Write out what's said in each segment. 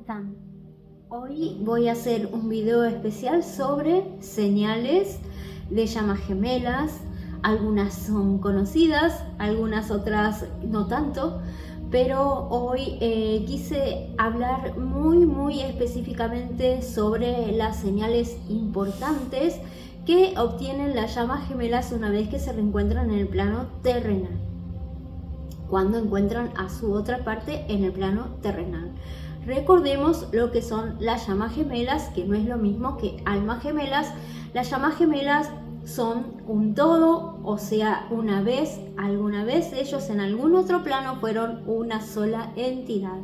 están? Hoy voy a hacer un video especial sobre señales de llamas gemelas. Algunas son conocidas, algunas otras no tanto, pero hoy quise hablar muy específicamente sobre las señales importantes que obtienen las llamas gemelas una vez que se reencuentran en el plano terrenal, cuando encuentran a su otra parte en el plano terrenal. Recordemos lo que son las llamas gemelas, que no es lo mismo que almas gemelas. Las llamas gemelas son un todo, o sea, alguna vez ellos en algún otro plano fueron una sola entidad.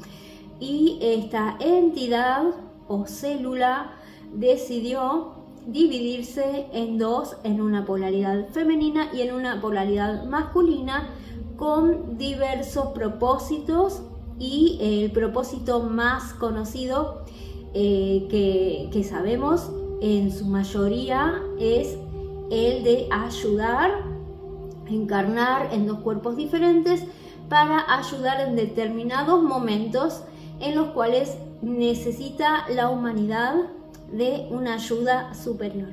Y esta entidad o célula decidió dividirse en dos, en una polaridad femenina y en una polaridad masculina, con diversos propósitos, y el propósito más conocido que sabemos en su mayoría es el de ayudar, encarnar en dos cuerpos diferentes para ayudar en determinados momentos en los cuales necesita la humanidad de una ayuda superior.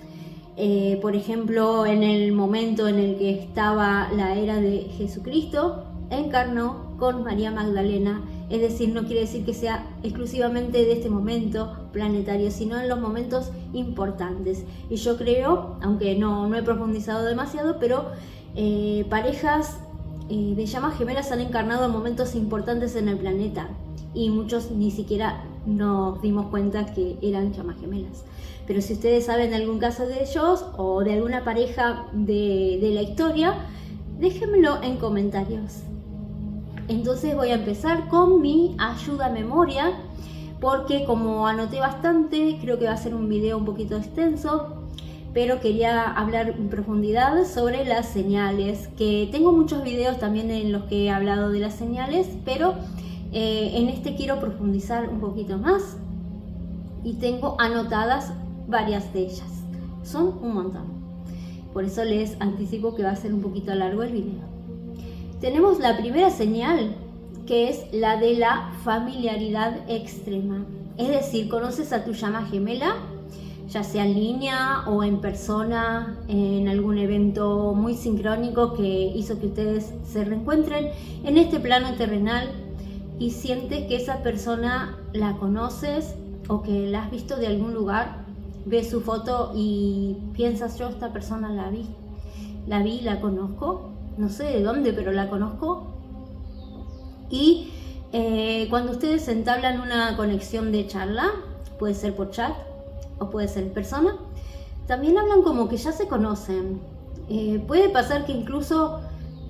Por ejemplo, en el momento en el que estaba la era de Jesucristo, encarnó con María Magdalena, es decir, no quiere decir que sea exclusivamente de este momento planetario, sino en los momentos importantes. Y yo creo, aunque no he profundizado demasiado, pero parejas de llamas gemelas han encarnado en momentos importantes en el planeta, y muchos ni siquiera nos dimos cuenta que eran llamas gemelas. Pero si ustedes saben de algún caso de ellos o de alguna pareja de la historia, déjenmelo en comentarios. Entonces voy a empezar con mi ayuda a memoria, porque como anoté bastante, creo que va a ser un video un poquito extenso, pero quería hablar en profundidad sobre las señales, que tengo muchos videos también en los que he hablado de las señales, pero en este quiero profundizar un poquito más y tengo anotadas varias de ellas. Son un montón, por eso les anticipo que va a ser un poquito largo el video. Tenemos la primera señal, que es la de la familiaridad extrema. Es decir, conoces a tu llama gemela, ya sea en línea o en persona, en algún evento muy sincrónico que hizo que ustedes se reencuentren en este plano terrenal, y sientes que esa persona la conoces o que la has visto de algún lugar. Ves su foto y piensas, yo esta persona la conozco. No sé de dónde, pero la conozco. Y cuando ustedes entablan una conexión de charla, puede ser por chat o puede ser en persona, también hablan como que ya se conocen. Puede pasar que incluso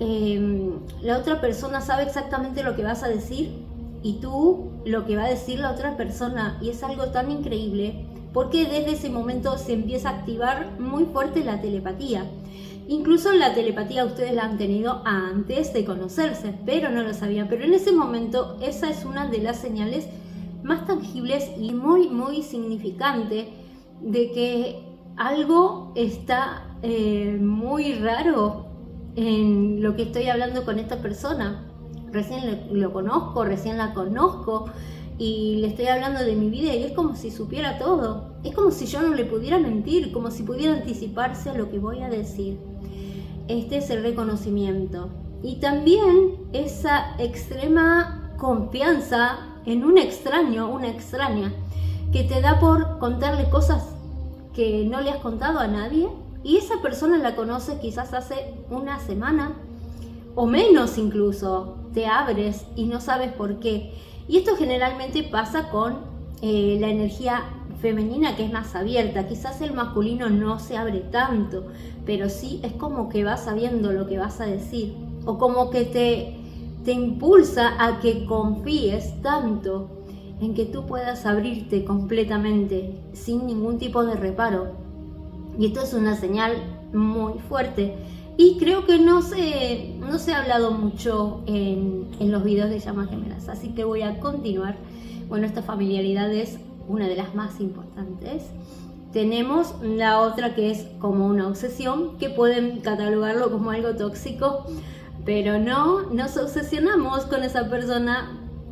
la otra persona sabe exactamente lo que vas a decir y tú lo que va a decir la otra persona, y es algo tan increíble porque desde ese momento se empieza a activar muy fuerte la telepatía. Incluso la telepatía ustedes la han tenido antes de conocerse, pero no lo sabían. Pero en ese momento esa es una de las señales más tangibles y muy significante de que algo está muy raro en lo que estoy hablando con esta persona. Recién lo conozco, recién la conozco, y le estoy hablando de mi vida y es como si supiera todo. Es como si yo no le pudiera mentir, como si pudiera anticiparse a lo que voy a decir. Este es el reconocimiento. Y también esa extrema confianza en un extraño, una extraña, que te da por contarle cosas que no le has contado a nadie, y esa persona la conoce quizás hace una semana o menos incluso. Te abres y no sabes por qué. Y esto generalmente pasa con la energía femenina, que es más abierta. Quizás el masculino no se abre tanto, pero sí es como que vas sabiendo lo que vas a decir, o como que te impulsa a que confíes tanto en que tú puedas abrirte completamente sin ningún tipo de reparo. Y esto es una señal muy fuerte, y creo que no se ha hablado mucho en los videos de llamas gemelas, así que voy a continuar. Bueno, esta familiaridad es una de las más importantes. Tenemos la otra, que es como una obsesión, que pueden catalogarlo como algo tóxico, pero no nos obsesionamos con esa persona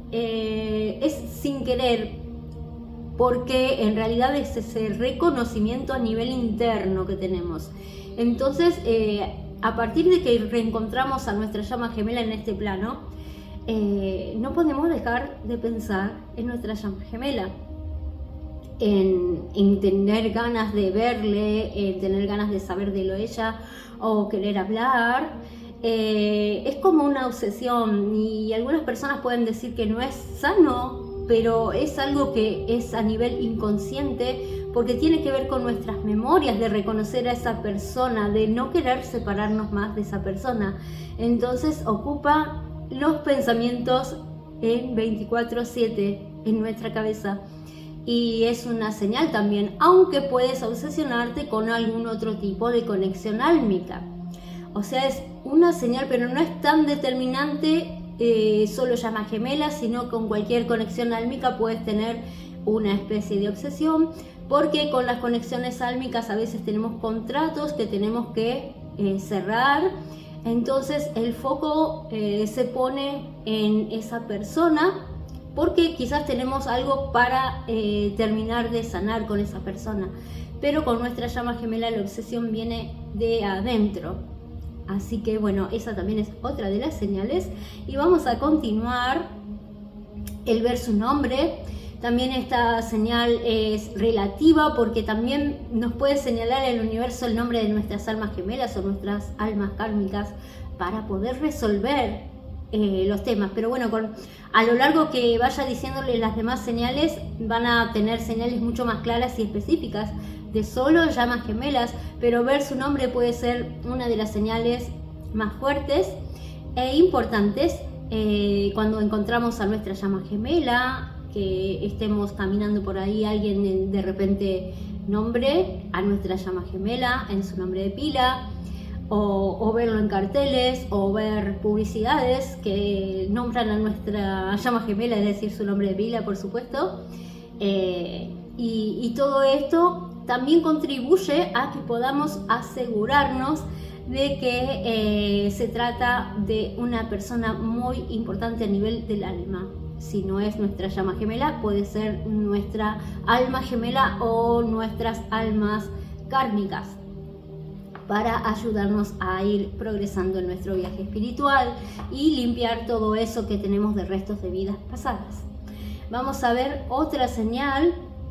es sin querer, porque en realidad es ese reconocimiento a nivel interno que tenemos. Entonces, a partir de que reencontramos a nuestra llama gemela en este plano, no podemos dejar de pensar en nuestra llama gemela, en tener ganas de verle, en tener ganas de saber de lo de ella o querer hablar. Es como una obsesión, y algunas personas pueden decir que no es sano, pero es algo que es a nivel inconsciente, porque tiene que ver con nuestras memorias de reconocer a esa persona, de no querer separarnos más de esa persona. Entonces ocupa los pensamientos en 24/7 en nuestra cabeza, y es una señal también, aunque puedes obsesionarte con algún otro tipo de conexión álmica. O sea, es una señal, pero no es tan determinante solo llama gemela, sino con cualquier conexión álmica puedes tener una especie de obsesión, porque con las conexiones álmicas a veces tenemos contratos que tenemos que cerrar. Entonces el foco se pone en esa persona, porque quizás tenemos algo para terminar de sanar con esa persona, pero con nuestra llama gemela la obsesión viene de adentro. Así que bueno, esa también es otra de las señales. Y vamos a continuar el ver su nombre. También esta señal es relativa, porque también nos puede señalar el universo el nombre de nuestras almas gemelas o nuestras almas kármicas para poder resolver los temas. Pero bueno, a lo largo que vaya diciéndole las demás señales, van a tener señales mucho más claras y específicas de solo llamas gemelas, pero ver su nombre puede ser una de las señales más fuertes e importantes cuando encontramos a nuestra llama gemela, que estemos caminando por ahí, alguien de repente nombre a nuestra llama gemela en su nombre de pila, o verlo en carteles, o ver publicidades que nombran a nuestra llama gemela, es decir, su nombre de pila, por supuesto. Y todo esto también contribuye a que podamos asegurarnos de que se trata de una persona muy importante a nivel del alma. Si no es nuestra llama gemela, puede ser nuestra alma gemela o nuestras almas kármicas, para ayudarnos a ir progresando en nuestro viaje espiritual y limpiar todo eso que tenemos de restos de vidas pasadas. Vamos a ver otra señal,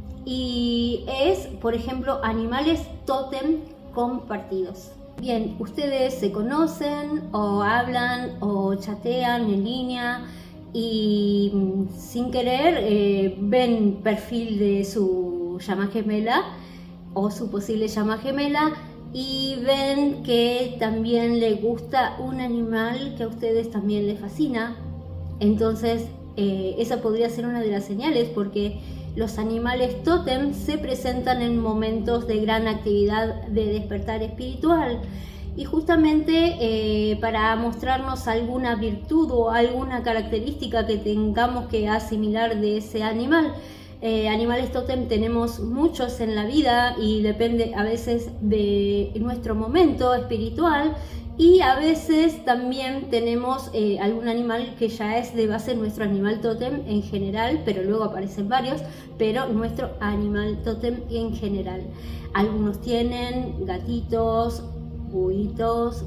y es, por ejemplo, animales tótem compartidos. Bien, ustedes se conocen o hablan o chatean en línea y sin querer ven perfil de su llama gemela o su posible llama gemela, y ven que también le gusta un animal que a ustedes también les fascina. Entonces esa podría ser una de las señales, porque los animales tótem se presentan en momentos de gran actividad de despertar espiritual, y justamente para mostrarnos alguna virtud o alguna característica que tengamos que asimilar de ese animal. Animales tótem tenemos muchos en la vida, y depende a veces de nuestro momento espiritual, y a veces también tenemos algún animal que ya es de base nuestro animal tótem en general, pero luego aparecen varios, pero nuestro animal tótem en general. Algunos tienen gatitos, buitos,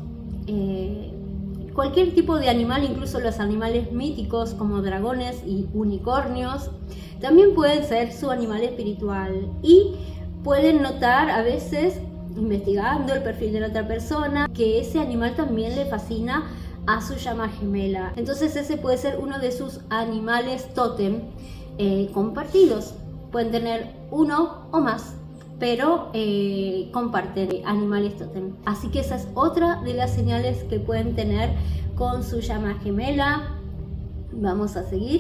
cualquier tipo de animal, incluso los animales míticos como dragones y unicornios, también pueden ser su animal espiritual, y pueden notar a veces, investigando el perfil de la otra persona, que ese animal también le fascina a su llama gemela. Entonces ese puede ser uno de sus animales tótem compartidos. Pueden tener uno o más, pero comparten animales tótem. Así que esa es otra de las señales que pueden tener con su llama gemela. Vamos a seguir.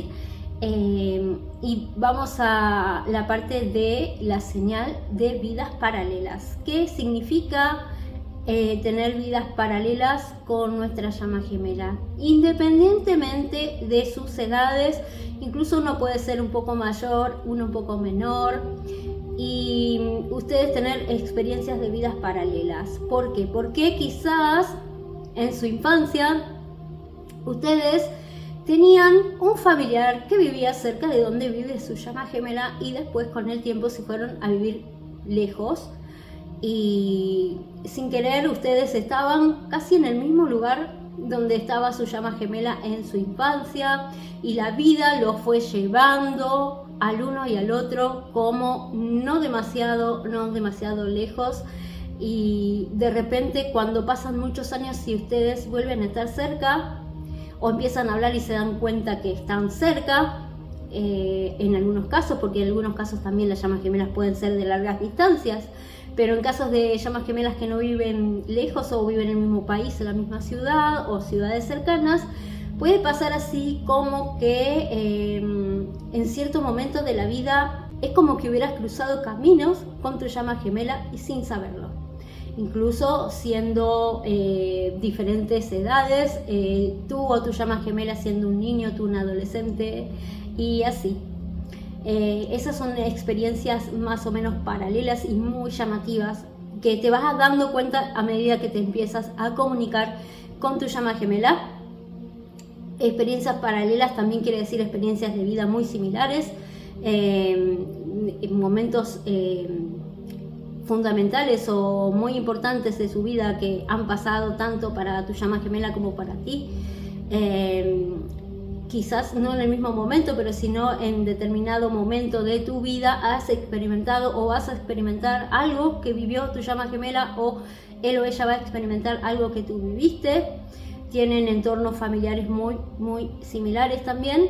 Y vamos a la parte de la señal de vidas paralelas. ¿Qué significa tener vidas paralelas con nuestra llama gemela? Independientemente de sus edades, incluso uno puede ser un poco mayor, uno un poco menor, y ustedes tener experiencias de vidas paralelas. ¿Por qué? Porque quizás en su infancia ustedes tenían un familiar que vivía cerca de donde vive su llama gemela y después con el tiempo se fueron a vivir lejos y sin querer ustedes estaban casi en el mismo lugar donde estaba su llama gemela en su infancia y la vida los fue llevando al uno y al otro como no demasiado lejos, y de repente cuando pasan muchos años y ustedes vuelven a estar cerca o empiezan a hablar y se dan cuenta que están cerca, en algunos casos, porque en algunos casos también las llamas gemelas pueden ser de largas distancias, pero en casos de llamas gemelas que no viven lejos o viven en el mismo país, en la misma ciudad o ciudades cercanas, puede pasar así como que en cierto momento de la vida es como que hubieras cruzado caminos con tu llama gemela y sin saberlo. Incluso siendo diferentes edades, tú o tu llama gemela siendo un niño, tú un adolescente y así. Esas son experiencias más o menos paralelas y muy llamativas que te vas dando cuenta a medida que te empiezas a comunicar con tu llama gemela. Experiencias paralelas también quiere decir experiencias de vida muy similares, momentos fundamentales o muy importantes de su vida que han pasado tanto para tu llama gemela como para ti. Quizás no en el mismo momento, pero sino en determinado momento de tu vida has experimentado o vas a experimentar algo que vivió tu llama gemela, o él o ella va a experimentar algo que tú viviste. Tienen entornos familiares muy similares también,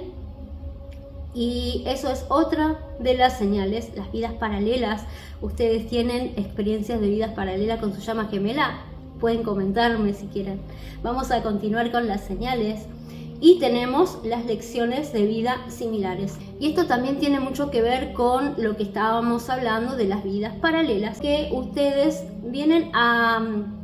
y eso es otra de las señales, las vidas paralelas. ¿Ustedes tienen experiencias de vidas paralelas con su llama gemela? Pueden comentarme si quieren. Vamos a continuar con las señales. Y tenemos las lecciones de vida similares. Y esto también tiene mucho que ver con lo que estábamos hablando de las vidas paralelas, que ustedes vienen a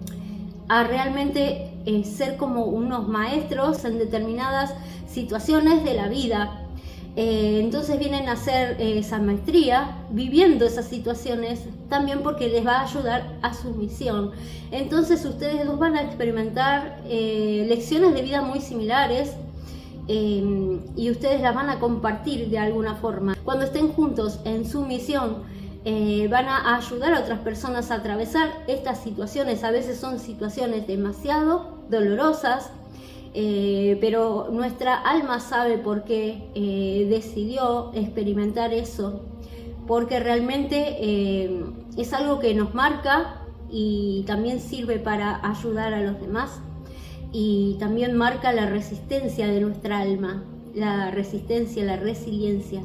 realmente ser como unos maestros en determinadas situaciones de la vida. Entonces vienen a hacer esa maestría viviendo esas situaciones también porque les va a ayudar a su misión. Entonces ustedes dos van a experimentar lecciones de vida muy similares, y ustedes las van a compartir de alguna forma. Cuando estén juntos en su misión, van a ayudar a otras personas a atravesar estas situaciones. A veces son situaciones demasiado dolorosas, pero nuestra alma sabe por qué decidió experimentar eso, porque realmente es algo que nos marca y también sirve para ayudar a los demás, y también marca la resistencia de nuestra alma, la resistencia, la resiliencia.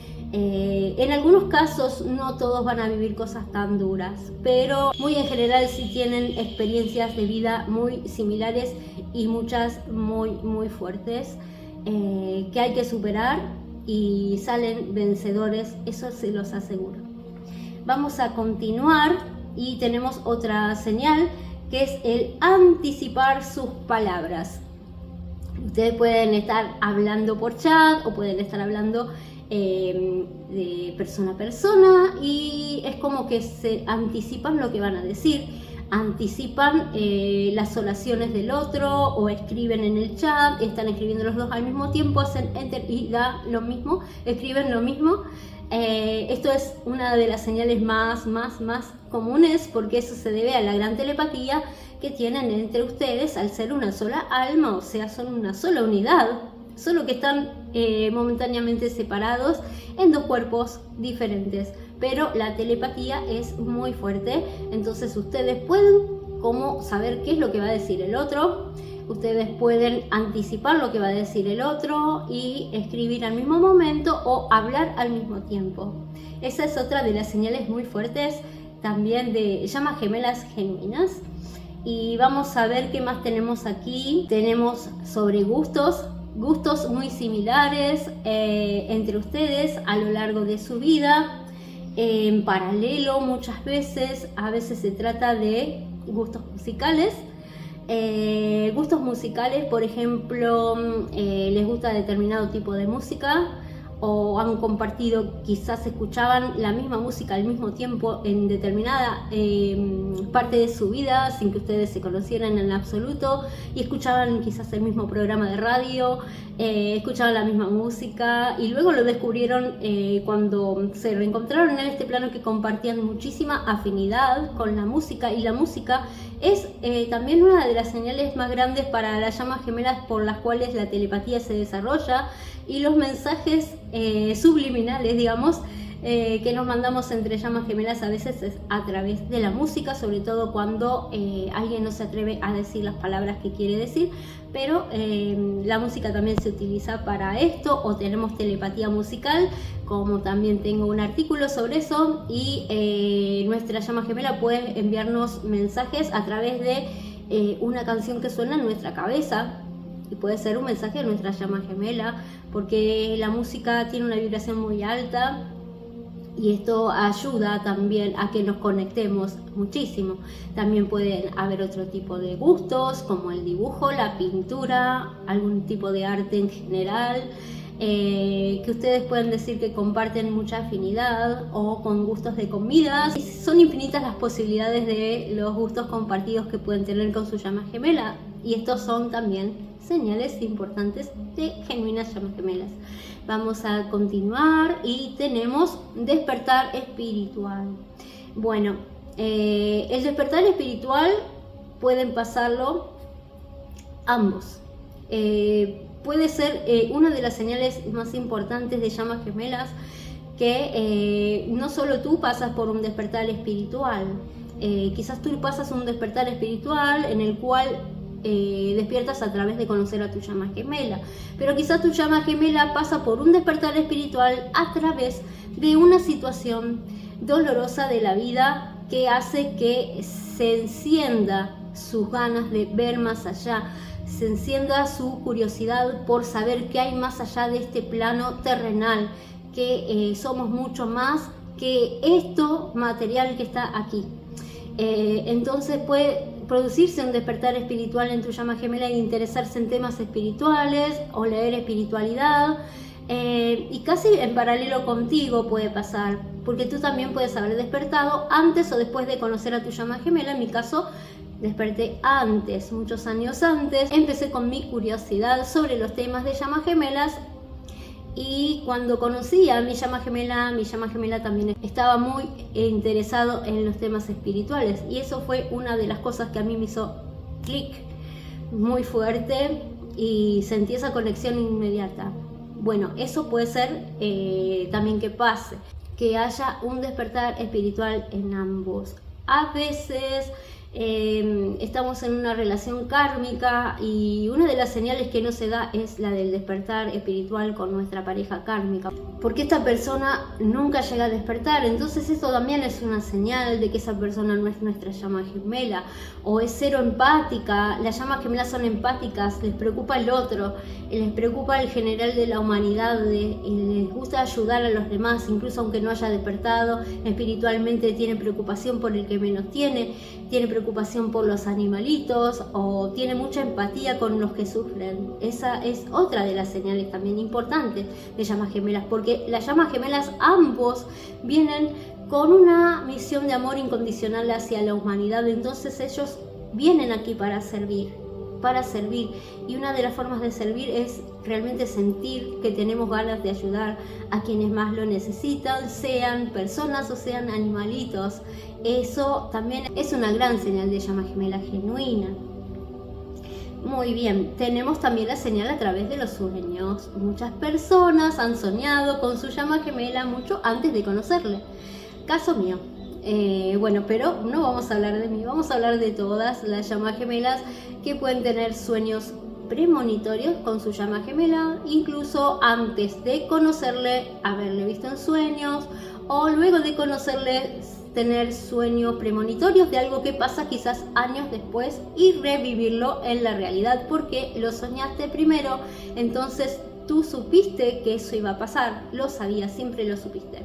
En algunos casos no todos van a vivir cosas tan duras, pero muy en general sí tienen experiencias de vida muy similares y muchas muy fuertes, que hay que superar y salen vencedores, eso se los aseguro. Vamos a continuar y tenemos otra señal, que es el anticipar sus palabras. Ustedes pueden estar hablando por chat o pueden estar hablando de persona a persona, y es como que se anticipan lo que van a decir, anticipan las oraciones del otro, o escriben en el chat, están escribiendo los dos al mismo tiempo, hacen enter y da lo mismo, escriben lo mismo. Esto es una de las señales más comunes, porque eso se debe a la gran telepatía que tienen entre ustedes al ser una sola alma, o sea, son una sola unidad, solo que están momentáneamente separados en dos cuerpos diferentes, pero la telepatía es muy fuerte. Entonces ustedes pueden como saber qué es lo que va a decir el otro, ustedes pueden anticipar lo que va a decir el otro y escribir al mismo momento o hablar al mismo tiempo. Esa es otra de las señales muy fuertes también de llamas gemelas genuinas. Y vamos a ver qué más tenemos aquí. Tenemos sobre gustos muy similares entre ustedes a lo largo de su vida, en paralelo muchas veces. A veces se trata de gustos musicales. Por ejemplo, les gusta determinado tipo de música, o han compartido, quizás escuchaban la misma música al mismo tiempo en determinada parte de su vida sin que ustedes se conocieran en absoluto, y escuchaban quizás el mismo programa de radio, escuchaban la misma música y luego lo descubrieron cuando se reencontraron en este plano, que compartían muchísima afinidad con la música, y la música es también una de las señales más grandes para las llamas gemelas por las cuales la telepatía se desarrolla, y los mensajes subliminales, digamos, que nos mandamos entre llamas gemelas a veces es a través de la música, sobre todo cuando alguien no se atreve a decir las palabras que quiere decir, pero la música también se utiliza para esto, o tenemos telepatía musical, como también tengo un artículo sobre eso, y nuestra llama gemela puede enviarnos mensajes a través de una canción que suena en nuestra cabeza, y puede ser un mensaje de nuestra llama gemela, porque la música tiene una vibración muy alta y esto ayuda también a que nos conectemos muchísimo. También pueden haber otro tipo de gustos, como el dibujo, la pintura, algún tipo de arte en general, que ustedes pueden decir que comparten mucha afinidad, o con gustos de comidas. Son infinitas las posibilidades de los gustos compartidos que pueden tener con su llama gemela, y estos son también señales importantes de genuinas llamas gemelas. Vamos a continuar y tenemos despertar espiritual. Bueno, el despertar espiritual pueden pasarlo ambos. Puede ser una de las señales más importantes de llamas gemelas, que no solo tú pasas por un despertar espiritual, quizás tú pasas un despertar espiritual en el cual despiertas a través de conocer a tu llama gemela, pero quizás tu llama gemela pasa por un despertar espiritual a través de una situación dolorosa de la vida que hace que se encienda sus ganas de ver más allá, se encienda su curiosidad por saber qué hay más allá de este plano terrenal, que somos mucho más que esto material que está aquí. Entonces puede producirse un despertar espiritual en tu llama gemela e interesarse en temas espirituales o leer espiritualidad, y casi en paralelo contigo puede pasar, porque tú también puedes haber despertado antes o después de conocer a tu llama gemela. En mi caso, desperté antes, muchos años antes. Empecé con mi curiosidad sobre los temas de llamas gemelas, y cuando conocí a mi llama gemela también estaba muy interesado en los temas espirituales, y eso fue una de las cosas que a mí me hizo clic muy fuerte y sentí esa conexión inmediata. Bueno, eso puede ser también que pase, que haya un despertar espiritual en ambos. A veces estamos en una relación kármica, y una de las señales que no se da es la del despertar espiritual con nuestra pareja kármica, porque esta persona nunca llega a despertar. Entonces esto también es una señal de que esa persona no es nuestra llama gemela, o es cero empática. Las llamas gemelas son empáticas, les preocupa el otro, les preocupa el general de la humanidad, les gusta ayudar a los demás, incluso aunque no haya despertado espiritualmente. Tiene preocupación por el que menos tiene preocupación por los animalitos, o tiene mucha empatía con los que sufren. Esa es otra de las señales también importantes de llamas gemelas, porque las llamas gemelas ambos vienen con una misión de amor incondicional hacia la humanidad. Entonces ellos vienen aquí para servir, y una de las formas de servir es realmente sentir que tenemos ganas de ayudar a quienes más lo necesitan, sean personas o sean animalitos. Eso también es una gran señal de llama gemela genuina. Muy bien, tenemos también la señal a través de los sueños. Muchas personas han soñado con su llama gemela mucho antes de conocerle. Caso mío. Bueno, pero no vamos a hablar de mí, vamos a hablar de todas las llamas gemelas que pueden tener sueños premonitorios con su llama gemela, incluso antes de conocerle, haberle visto en sueños, o luego de conocerle tener sueños premonitorios de algo que pasa quizás años después y revivirlo en la realidad, porque lo soñaste primero, entonces tú supiste que eso iba a pasar, lo sabías, siempre lo supiste.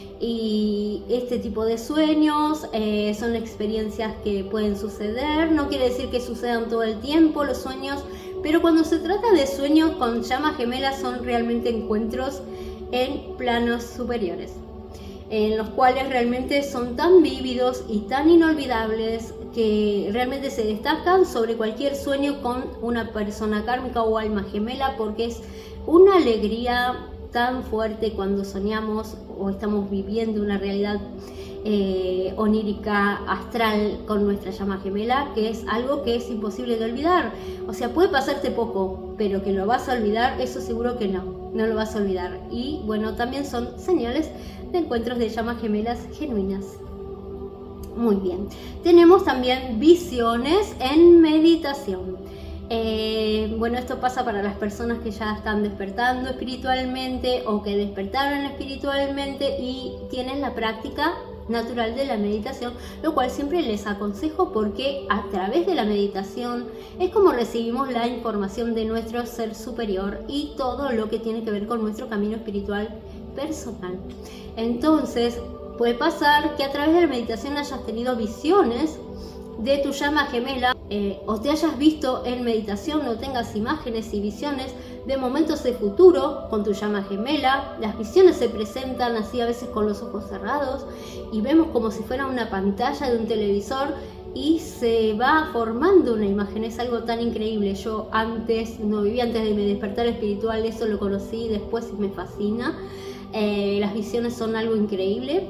Y este tipo de sueños son experiencias que pueden suceder, no quiere decir que sucedan todo el tiempo los sueños, pero cuando se trata de sueños con llamas gemelas son realmente encuentros en planos superiores, en los cuales realmente son tan vívidos y tan inolvidables que realmente se destacan sobre cualquier sueño con una persona kármica o alma gemela, porque es una alegría tan fuerte cuando soñamos o estamos viviendo una realidad onírica, astral con nuestra llama gemela, que es algo que es imposible de olvidar. O sea, puede pasarte poco, pero que lo vas a olvidar, eso seguro que no lo vas a olvidar. Y bueno, también son señales de encuentros de llamas gemelas genuinas. Muy bien, tenemos también visiones en meditación. Bueno, esto pasa para las personas que ya están despertando espiritualmente o que despertaron espiritualmente y tienen la práctica natural de la meditación, lo cual siempre les aconsejo, porque a través de la meditación es como recibimos la información de nuestro ser superior y todo lo que tiene que ver con nuestro camino espiritual personal. Entonces puede pasar que a través de la meditación hayas tenido visiones de tu llama gemela, o te hayas visto en meditación o tengas imágenes y visiones de momentos de futuro con tu llama gemela. Las visiones se presentan así a veces con los ojos cerrados y vemos como si fuera una pantalla de un televisor y se va formando una imagen. Es algo tan increíble. Yo no vivía antes de mi despertar espiritual, eso lo conocí después y me fascina. Las visiones son algo increíble.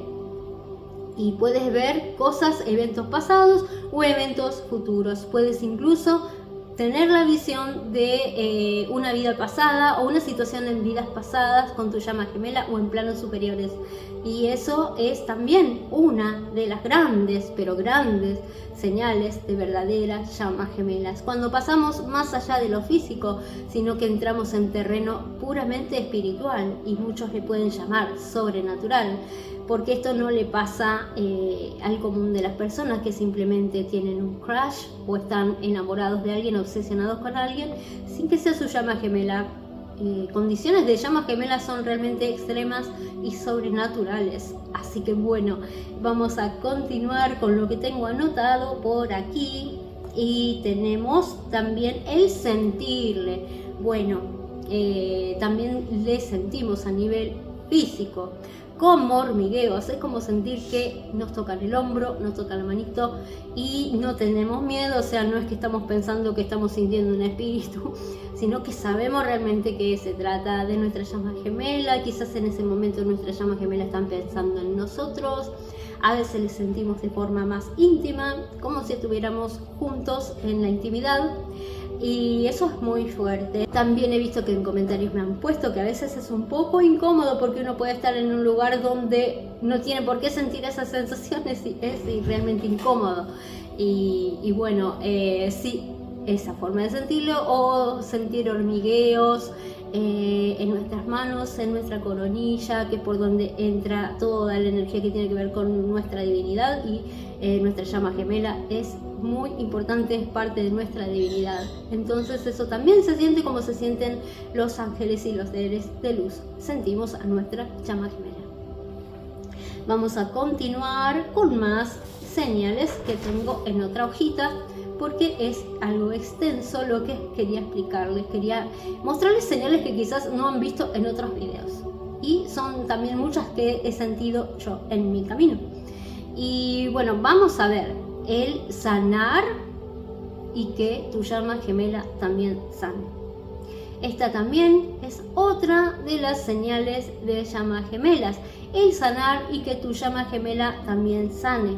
Y puedes ver cosas, eventos pasados o eventos futuros. Puedes incluso tener la visión de una vida pasada o una situación en vidas pasadas con tu llama gemela o en planos superiores. Y eso es también una de las grandes, pero grandes señales de verdaderas llamas gemelas. Cuando pasamos más allá de lo físico, sino que entramos en terreno puramente espiritual, y muchos le pueden llamar sobrenatural, porque esto no le pasa al común de las personas que simplemente tienen un crush o están enamorados de alguien, obsesionados con alguien, sin que sea su llama gemela. Condiciones de llamas gemelas son realmente extremas y sobrenaturales. Así que bueno, vamos a continuar con lo que tengo anotado por aquí. Y tenemos también el sentirle. Bueno, también le sentimos a nivel físico, como hormigueos. Es como sentir que nos tocan el hombro, nos tocan la manito y no tenemos miedo. O sea, no es que estamos pensando que estamos sintiendo un espíritu, sino que sabemos realmente que se trata de nuestra llama gemela. Quizás en ese momento nuestra llama gemela están pensando en nosotros. A veces les sentimos de forma más íntima, como si estuviéramos juntos en la intimidad. Y eso es muy fuerte. También he visto que en comentarios me han puesto que a veces es un poco incómodo, porque uno puede estar en un lugar donde no tiene por qué sentir esas sensaciones y es realmente incómodo. Y bueno, sí, esa forma de sentirlo, o sentir hormigueos en nuestras manos, en nuestra coronilla, que es por donde entra toda la energía que tiene que ver con nuestra divinidad, y nuestra llama gemela es muy importante, es parte de nuestra divinidad. Entonces eso también se siente como se sienten los ángeles y los seres de luz. Sentimos a nuestra llama gemela. Vamos a continuar con más señales que tengo en otra hojita, porque es algo extenso lo que quería explicarles. Quería mostrarles señales que quizás no han visto en otros videos, y son también muchas que he sentido yo en mi camino. Y bueno, vamos a ver el sanar y que tu llama gemela también sane. Esta también es otra de las señales de llamas gemelas, el sanar y que tu llama gemela también sane.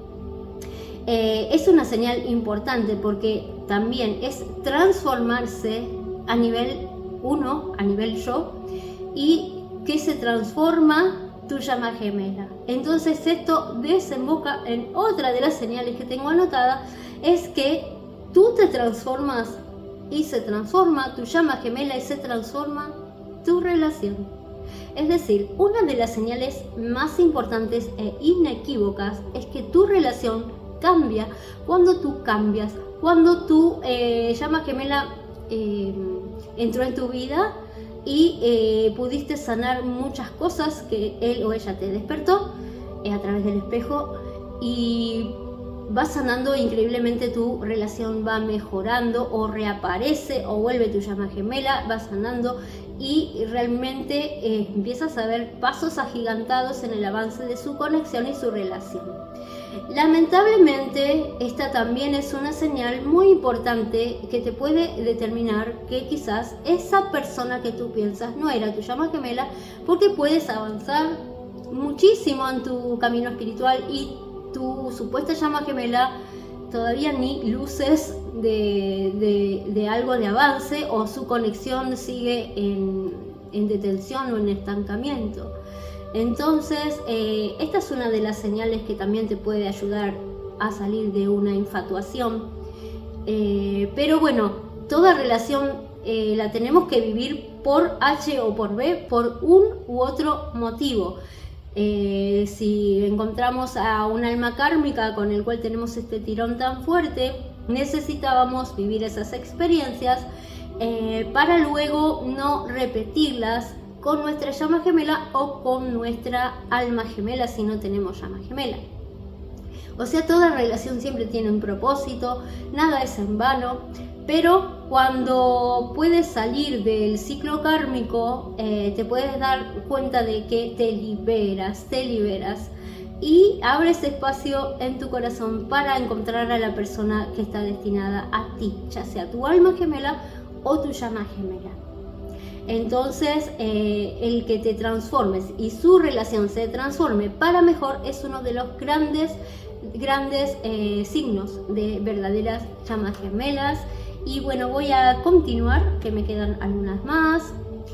Es una señal importante, porque también es transformarse a nivel uno, a nivel yo, y que se transforma tu llama gemela. Entonces esto desemboca en otra de las señales que tengo anotada, es que tú te transformas y se transforma tu llama gemela y se transforma tu relación. Es decir, una de las señales más importantes e inequívocas es que tu relación cambia cuando tú cambias, cuando tu llama gemela entró en tu vida y pudiste sanar muchas cosas que él o ella te despertó a través del espejo, y va sanando increíblemente, tu relación va mejorando, o reaparece o vuelve tu llama gemela, va sanando y realmente empiezas a ver pasos agigantados en el avance de su conexión y su relación. Lamentablemente, esta también es una señal muy importante que te puede determinar que quizás esa persona que tú piensas no era tu llama gemela, porque puedes avanzar muchísimo en tu camino espiritual y tu supuesta llama gemela todavía ni luces de algo de avance, o su conexión sigue en detención o en estancamiento. Entonces, esta es una de las señales que también te puede ayudar a salir de una infatuación. Pero bueno, toda relación la tenemos que vivir por H o por B, por un u otro motivo. Si encontramos a un alma kármica con el cual tenemos este tirón tan fuerte, necesitábamos vivir esas experiencias para luego no repetirlas con nuestra llama gemela o con nuestra alma gemela si no tenemos llama gemela. O sea, toda relación siempre tiene un propósito, nada es en vano, pero cuando puedes salir del ciclo kármico, te puedes dar cuenta de que te liberas y abres espacio en tu corazón para encontrar a la persona que está destinada a ti, ya sea tu alma gemela o tu llama gemela. Entonces, el que te transformes y su relación se transforme para mejor es uno de los grandes signos de verdaderas llamas gemelas. Y bueno, voy a continuar, que me quedan algunas más.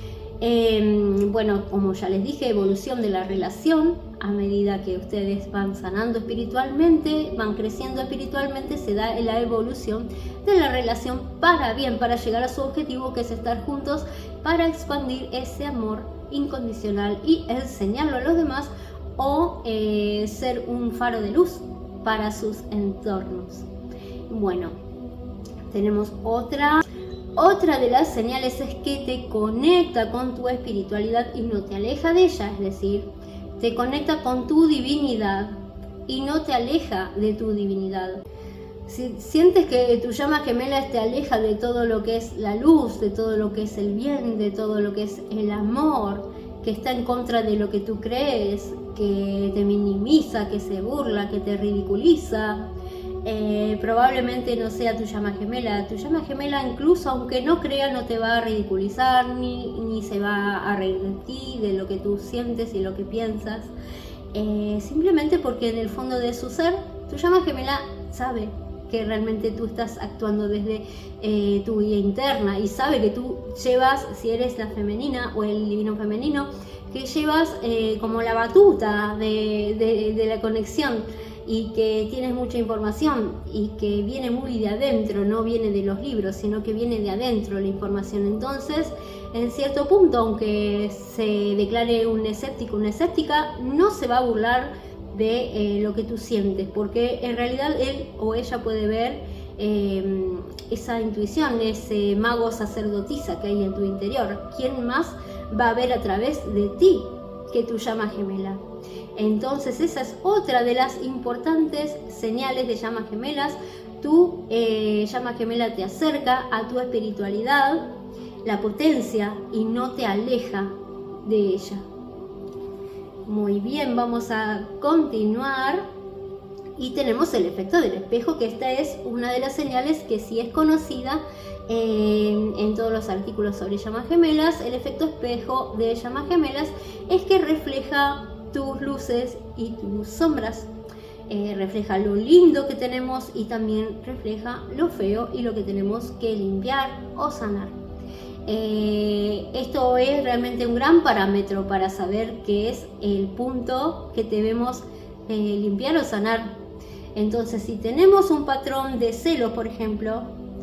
Bueno, como ya les dije, evolución de la relación. A medida que ustedes van sanando espiritualmente, van creciendo espiritualmente, se da la evolución de la relación para bien, para llegar a su objetivo, que es estar juntos, para expandir ese amor incondicional y enseñarlo a los demás, o ser un faro de luz para sus entornos. Bueno, tenemos otra de las señales, es que te conecta con tu espiritualidad y no te aleja de ella, es decir, te conecta con tu divinidad y no te aleja de tu divinidad. Si sientes que tu llama gemela te aleja de todo lo que es la luz, de todo lo que es el bien, de todo lo que es el amor, que está en contra de lo que tú crees, que te minimiza, que se burla, que te ridiculiza, probablemente no sea tu llama gemela. Tu llama gemela, incluso aunque no crea, no te va a ridiculizar ni se va a reír de ti, de lo que tú sientes y lo que piensas, simplemente porque en el fondo de su ser, tu llama gemela sabe que realmente tú estás actuando desde tu guía interna, y sabe que tú llevas, si eres la femenina o el divino femenino, que llevas como la batuta de la conexión, y que tienes mucha información y que viene muy de adentro, no viene de los libros, sino que viene de adentro la información. Entonces, en cierto punto, aunque se declare un escéptico, una escéptica, no se va a burlar de lo que tú sientes, porque en realidad él o ella puede ver esa intuición, ese mago sacerdotisa que hay en tu interior. ¿Quién más va a ver a través de ti que tu llama gemela? Entonces, esa es otra de las importantes señales de llamas gemelas. Tu llama gemela te acerca a tu espiritualidad, la potencia, y no te aleja de ella. Muy bien, vamos a continuar. Y tenemos el efecto del espejo, que esta es una de las señales que sí es conocida en todos los artículos sobre llamas gemelas. El efecto espejo de llamas gemelas es que refleja tus luces y tus sombras, refleja lo lindo que tenemos y también refleja lo feo y lo que tenemos que limpiar o sanar. Esto es realmente un gran parámetro para saber qué es el punto que debemos limpiar o sanar. Entonces, si tenemos un patrón de celos, por ejemplo,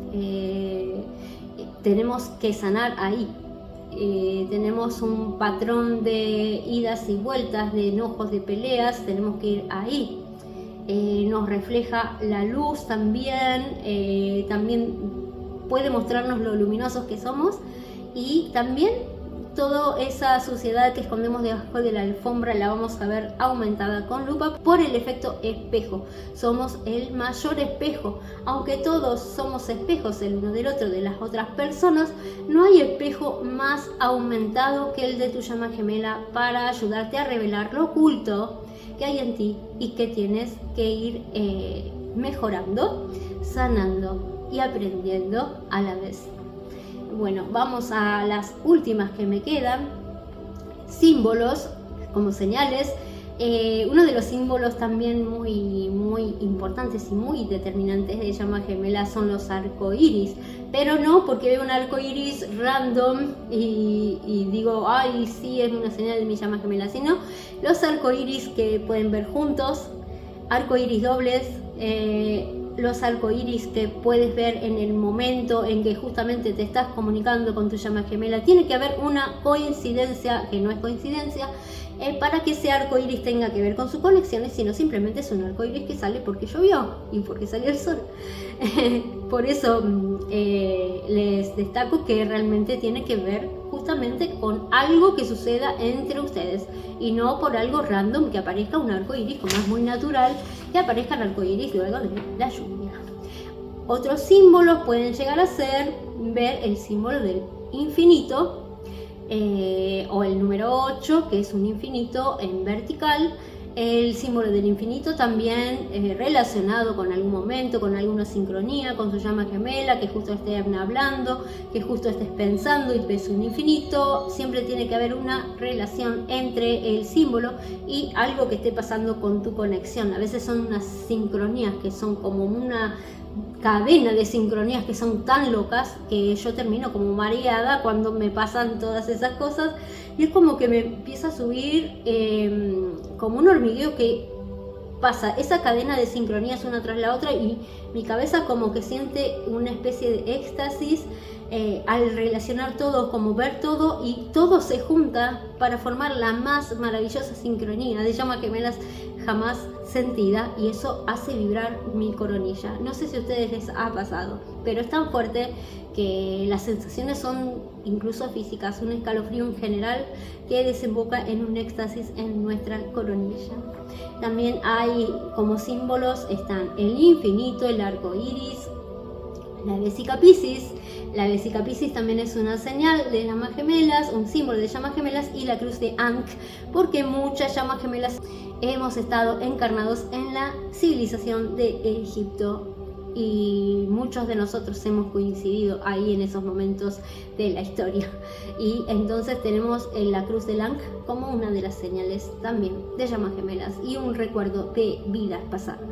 tenemos que sanar ahí. Tenemos un patrón de idas y vueltas, de enojos, de peleas, tenemos que ir ahí. Nos refleja la luz también, también puede mostrarnos lo luminosos que somos, y también toda esa suciedad que escondemos debajo de la alfombra la vamos a ver aumentada con lupa por el efecto espejo. Somos el mayor espejo. Aunque todos somos espejos el uno del otro, de las otras personas, no hay espejo más aumentado que el de tu llama gemela para ayudarte a revelar lo oculto que hay en ti y que tienes que ir mejorando, sanando y aprendiendo a la vez. Bueno, vamos a las últimas que me quedan. Símbolos como señales. Uno de los símbolos también muy importantes y muy determinantes de llama gemela son los arcoíris, pero no porque veo un arcoíris random y digo, ay, sí, es una señal de mi llama gemela, sino los arcoíris que pueden ver juntos, arcoíris dobles, los arcoíris que puedes ver en el momento en que justamente te estás comunicando con tu llama gemela. Tiene que haber una coincidencia, que no es coincidencia, para que ese arcoíris tenga que ver con sus conexiones, sino simplemente es un arcoíris que sale porque llovió y porque salió el sol. Por eso les destaco que realmente tiene que ver justamente con algo que suceda entre ustedes y no por algo random que aparezca un arcoíris, como es muy natural que aparezca el arcoíris luego de la lluvia. Otros símbolos pueden llegar a ser ver el símbolo del infinito, o el número 8, que es un infinito en vertical. El símbolo del infinito también relacionado con algún momento, con alguna sincronía, con su llama gemela, que justo estén hablando, que justo estés pensando y ves un infinito. Siempre tiene que haber una relación entre el símbolo y algo que esté pasando con tu conexión. A veces son unas sincronías que son como una cadena de sincronías que son tan locas que yo termino como mareada cuando me pasan todas esas cosas, y es como que me empieza a subir como un hormigueo que pasa esa cadena de sincronías una tras la otra, y mi cabeza como que siente una especie de éxtasis al relacionar todo, como ver todo y todo se junta para formar la más maravillosa sincronía de llamas gemelas jamás sentida, y eso hace vibrar mi coronilla. No sé si a ustedes les ha pasado, pero es tan fuerte que las sensaciones son incluso físicas, un escalofrío en general que desemboca en un éxtasis en nuestra coronilla. También hay como símbolos, están el infinito, el arco iris, la Vesica Piscis. La Vesica Piscis también es una señal de llamas gemelas, un símbolo de llamas gemelas, y la cruz de Ankh, porque muchas llamas gemelas hemos estado encarnados en la civilización de Egipto y muchos de nosotros hemos coincidido ahí en esos momentos de la historia, y entonces tenemos la cruz de Ankh como una de las señales también de llamas gemelas y un recuerdo de vidas pasadas.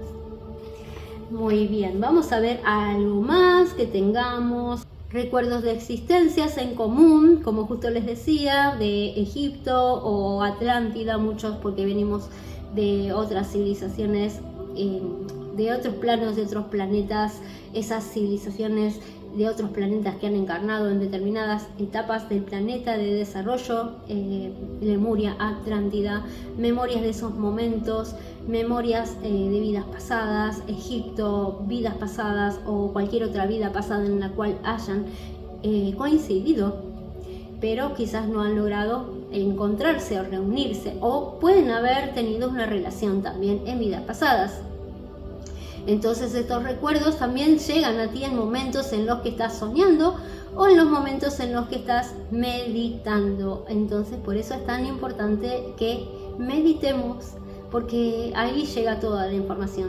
Muy bien, vamos a ver algo más que tengamos. Recuerdos de existencias en común, como justo les decía, de Egipto o Atlántida, muchos porque venimos de otras civilizaciones, de otros planos, de otros planetas, esas civilizaciones de otros planetas que han encarnado en determinadas etapas del planeta de desarrollo, Lemuria, Atlántida, memorias de esos momentos, memorias de vidas pasadas, Egipto, vidas pasadas o cualquier otra vida pasada en la cual hayan coincidido, pero quizás no han logrado encontrarse o reunirse, o pueden haber tenido una relación también en vidas pasadas. Entonces estos recuerdos también llegan a ti en momentos en los que estás soñando o en los momentos en los que estás meditando. Entonces por eso es tan importante que meditemos, porque ahí llega toda la información,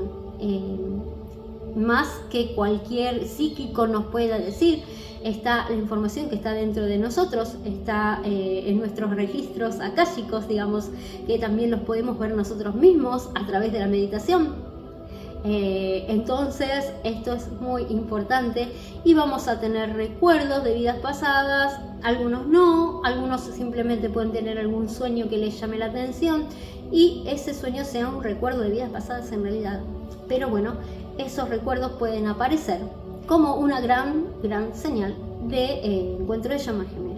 más que cualquier psíquico nos pueda decir. Está la información que está dentro de nosotros, está en nuestros registros akáshicos, digamos, que también los podemos ver nosotros mismos a través de la meditación. Entonces esto es muy importante, y vamos a tener recuerdos de vidas pasadas, algunos no, algunos simplemente pueden tener algún sueño que les llame la atención y ese sueño sea un recuerdo de vidas pasadas en realidad, pero bueno, esos recuerdos pueden aparecer como una gran señal de encuentro de llamas gemelas.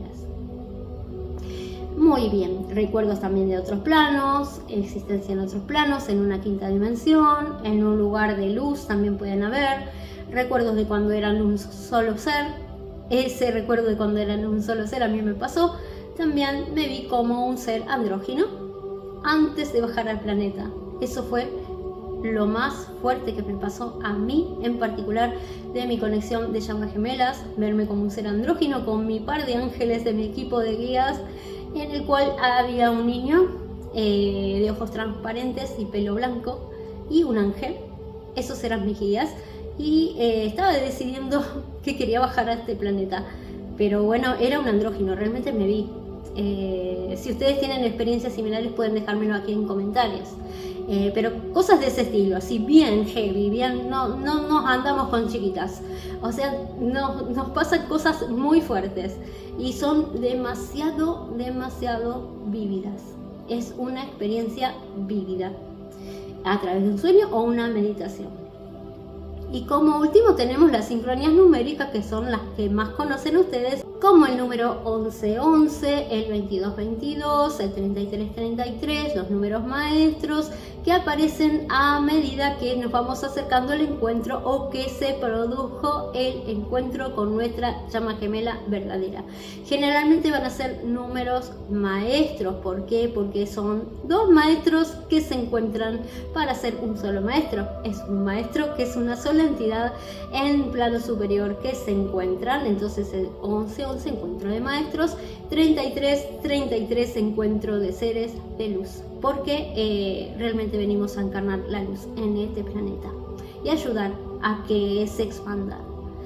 Muy bien, recuerdos también de otros planos, existencia en otros planos, en una quinta dimensión, en un lugar de luz también pueden haber, recuerdos de cuando eran un solo ser. Ese recuerdo de cuando eran un solo ser a mí me pasó, también me vi como un ser andrógino antes de bajar al planeta. Eso fue lo más fuerte que me pasó a mí en particular de mi conexión de llamas gemelas, verme como un ser andrógino con mi par de ángeles de mi equipo de guías, en el cual había un niño de ojos transparentes y pelo blanco y un ángel. Esos eran mis guías y estaba decidiendo que quería bajar a este planeta, pero bueno, era un andrógino, realmente me vi. Si ustedes tienen experiencias similares pueden dejármelo aquí en comentarios. Pero cosas de ese estilo, así bien heavy, bien, no nos andamos con chiquitas, o sea, nos pasan cosas muy fuertes y son demasiado vívidas. Es una experiencia vívida a través de un sueño o una meditación. Y como último tenemos las sincronías numéricas, que son las que más conocen ustedes, como el número 1111, el 2222, el 3333, los números maestros, que aparecen a medida que nos vamos acercando al encuentro o que se produjo el encuentro con nuestra llama gemela verdadera. Generalmente van a ser números maestros. ¿Por qué? Porque son dos maestros que se encuentran para ser un solo maestro. Es un maestro que es una sola entidad en plano superior que se encuentran. Entonces el 1111 encuentro de maestros, 3333 encuentro de seres de luz, porque realmente venimos a encarnar la luz en este planeta y ayudar a que se expanda.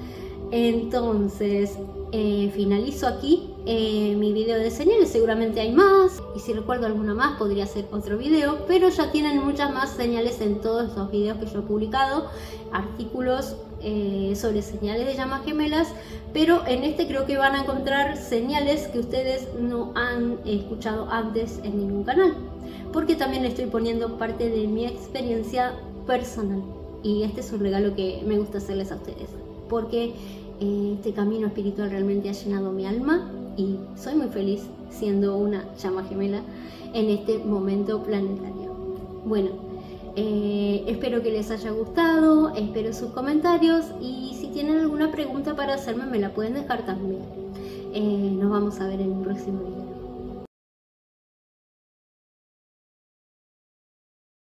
Entonces finalizo aquí mi video de señales. Seguramente hay más y si recuerdo alguna más podría hacer otro video, pero ya tienen muchas más señales en todos los videos que yo he publicado, artículos sobre señales de llamas gemelas, pero en este creo que van a encontrar señales que ustedes no han escuchado antes en ningún canal, porque también estoy poniendo parte de mi experiencia personal y este es un regalo que me gusta hacerles a ustedes, porque este camino espiritual realmente ha llenado mi alma y soy muy feliz siendo una llama gemela en este momento planetario. Bueno, espero que les haya gustado, espero sus comentarios y si tienen alguna pregunta para hacerme me la pueden dejar también. Nos vamos a ver en un próximo video.